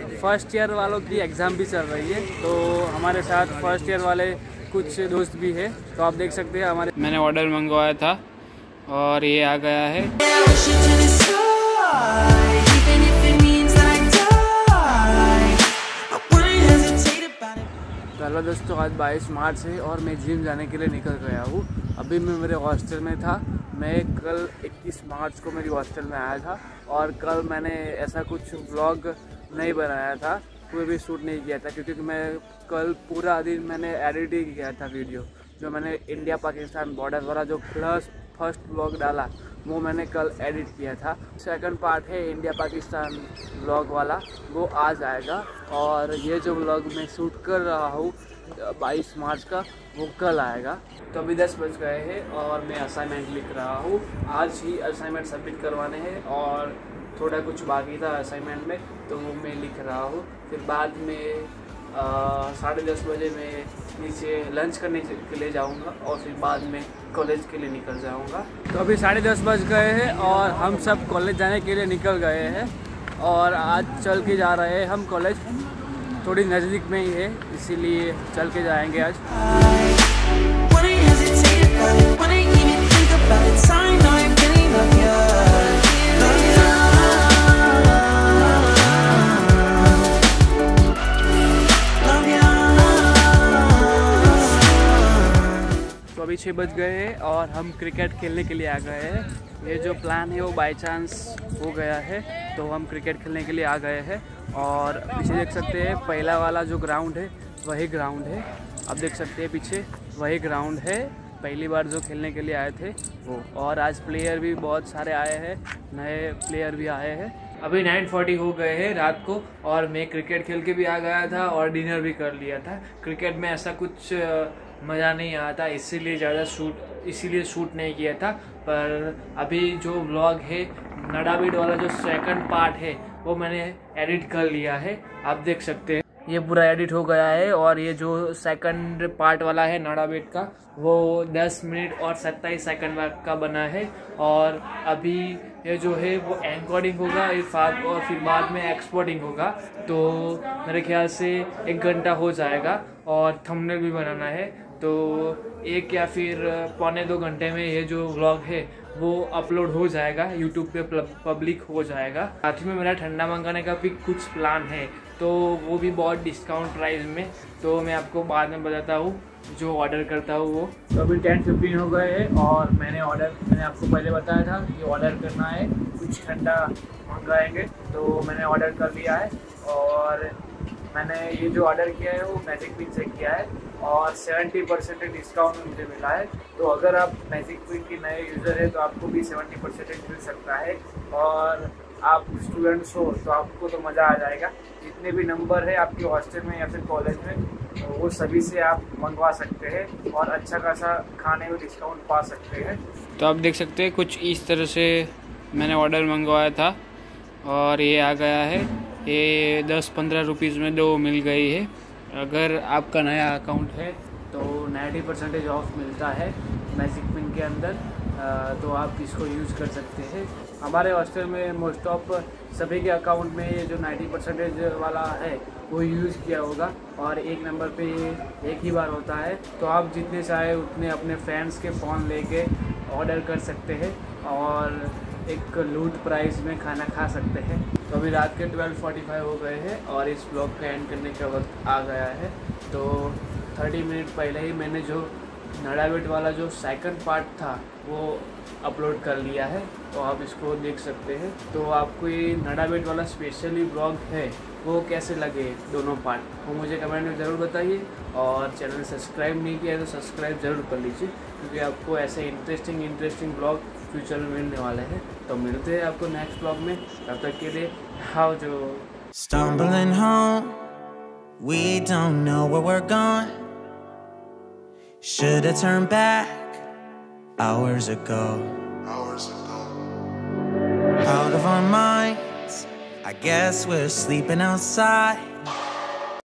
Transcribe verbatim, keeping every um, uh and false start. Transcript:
First year वालों की exam भी चल रही है, तो हमारे साथ फर्स्ट ईयर वाले कुछ दोस्त भी है। तो आप देख सकते हैं हमारे मैंने ऑर्डर मंगवाया था और ये आ गया है। हेलो दोस्तों, आज बाईस मार्च है और मैं जिम जाने के लिए निकल गया हूँ। अभी मैं मेरे हॉस्टल में था। मैं कल इक्कीस मार्च को मेरी हॉस्टल में आया था और कल मैंने ऐसा कुछ व्लॉग नहीं बनाया था, कोई भी शूट नहीं किया था, क्योंकि मैं कल पूरा दिन मैंने एडिट ही किया था वीडियो। जो मैंने इंडिया पाकिस्तान बॉर्डर वाला जो प्लस फर्स्ट व्लॉग डाला वो मैंने कल एडिट किया था। सेकंड पार्ट है इंडिया पाकिस्तान व्लॉग वाला, वो आज आएगा। और ये जो व्लॉग मैं शूट कर रहा हूँ बाईस मार्च का, वो कल आएगा। तो अभी दस बज गए हैं और मैं असाइनमेंट लिख रहा हूँ। आज ही असाइनमेंट सबमिट करवाने हैं और थोड़ा कुछ बाकी था असाइनमेंट में, तो वो मैं लिख रहा हूँ। फिर बाद में साढ़े दस बजे मैं नीचे लंच करने के लिए जाऊंगा और फिर बाद में कॉलेज के लिए निकल जाऊंगा। तो अभी साढ़े दस बज गए हैं और हम सब कॉलेज जाने के लिए निकल गए हैं। और आज चल के जा रहे हैं हम कॉलेज, थोड़ी नज़दीक में ही है, इसीलिए चल के जाएंगे आज। अभी छः बज गए हैं और हम क्रिकेट खेलने के लिए आ गए हैं। ये जो प्लान है वो बाय चांस हो गया है, तो हम क्रिकेट खेलने के लिए आ गए हैं। और पीछे देख सकते हैं पहला वाला जो ग्राउंड है वही ग्राउंड है। आप देख सकते हैं पीछे वही ग्राउंड है, पहली बार जो खेलने के लिए आए थे वो। और आज प्लेयर भी बहुत सारे आए हैं, नए प्लेयर भी आए हैं। अभी नाइन फोर्टी हो गए हैं रात को और मैं क्रिकेट खेल के भी आ गया था और डिनर भी कर लिया था। क्रिकेट में ऐसा कुछ मज़ा नहीं आता, इसीलिए ज़्यादा शूट इसीलिए शूट नहीं किया था। पर अभी जो व्लॉग है नडाबिड वाला जो सेकंड पार्ट है वो मैंने एडिट कर लिया है, आप देख सकते हैं ये पूरा एडिट हो गया है। और ये जो सेकंड पार्ट वाला है नडाबिड का, वो दस मिनट और सत्ताईस सेकंड का बना है। और अभी ये जो है वो एनकोडिंग होगा और फिर बाद में एक्सपोर्टिंग होगा, तो मेरे ख्याल से एक घंटा हो जाएगा। और थंबनेल भी बनाना है, तो एक या फिर पौने दो घंटे में ये जो व्लॉग है वो अपलोड हो जाएगा, यूट्यूब पे पब्लिक हो जाएगा। साथ ही में मेरा ठंडा मंगाने का भी कुछ प्लान है, तो वो भी बहुत डिस्काउंट प्राइस में, तो मैं आपको बाद में बताता हूँ जो ऑर्डर करता हूँ वो। तो अभी टेन फिफ्टीन हो गए हैं और मैंने ऑर्डर मैंने आपको पहले बताया था कि ऑर्डर करना है, कुछ ठंडा मंगाएंगे, तो मैंने ऑर्डर कर लिया है। और मैंने ये जो ऑर्डर किया है वो मैजिक पिन से किया है और सेवेंटी परसेंट डिस्काउंट मुझे मिला है। तो अगर आप मैजिक पिन के नए यूज़र है तो आपको भी सेवेंटी परसेंट मिल सकता है। और आप स्टूडेंट्स हो तो आपको तो मज़ा आ जाएगा। जितने भी नंबर है आपके हॉस्टल में या फिर कॉलेज में, तो वो सभी से आप मंगवा सकते हैं और अच्छा खासा खाने में डिस्काउंट पा सकते हैं। तो आप देख सकते हैं कुछ इस तरह से मैंने ऑर्डर मंगवाया था और ये आ गया है। ये दस पंद्रह रुपीज़ में दो मिल गई है। अगर आपका नया अकाउंट है तो नाइन्टी परसेंटेज ऑफ मिलता है मैजिक पिन के अंदर, तो आप इसको यूज़ कर सकते हैं। हमारे हॉस्टल में मोस्ट ऑफ सभी के अकाउंट में ये जो नाइन्टी परसेंटेज वाला है वो यूज़ किया होगा और एक नंबर पे एक ही बार होता है। तो आप जितने चाहे उतने अपने फ्रेंड्स के फ़ोन लेके ऑर्डर कर सकते हैं और एक लूट प्राइस में खाना खा सकते हैं। तो अभी रात के ट्वेल्व फोर्टी फाइव हो गए हैं और इस ब्लॉग का एंड करने का वक्त आ गया है। तो थर्टी मिनट पहले ही मैंने जो नडाबिड वाला जो सेकंड पार्ट था वो अपलोड कर लिया है, तो आप इसको देख सकते हैं। तो आपको ये नडाबिड वाला स्पेशली ब्लॉग है वो कैसे लगे दोनों पार्ट, वो मुझे कमेंट में ज़रूर बताइए। और चैनल सब्सक्राइब नहीं किया है तो सब्सक्राइब ज़रूर कर लीजिए, क्योंकि आपको ऐसे इंटरेस्टिंग इंटरेस्टिंग ब्लॉग फ्यूचर में मिलने वाले हैं। तो मिलते हैं आपको नेक्स्ट ब्लॉग में, तब तक के लिए हाउ जो Stumbling home, we don't know where we're going. Should have turned back hours ago. Hours ago. Out of our minds, I guess we're sleeping outside.